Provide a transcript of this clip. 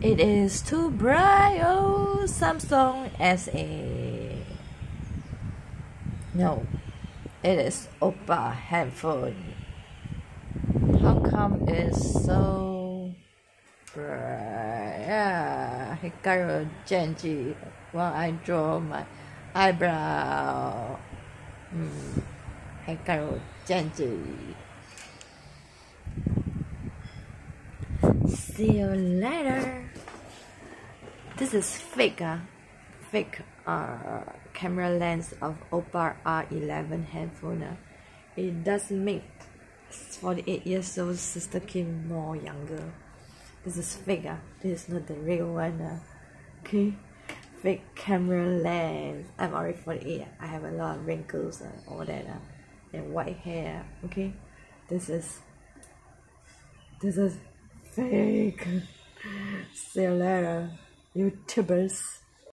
It is too bright, oh Samsung SA. No, it is Oppa headphone. How come it's so bright? Yeah, Hikaru Genji while I draw my eyebrow. Hikaru Genji. See you later. This is fake camera lens of Oppa R11 headphone. It does make 48 years old sister Kim more younger. This is fake. This is not the real one. Okay, fake camera lens. I'm already 48. I have a lot of wrinkles and all that and white hair. Okay, this is fake. See you later, YouTubers.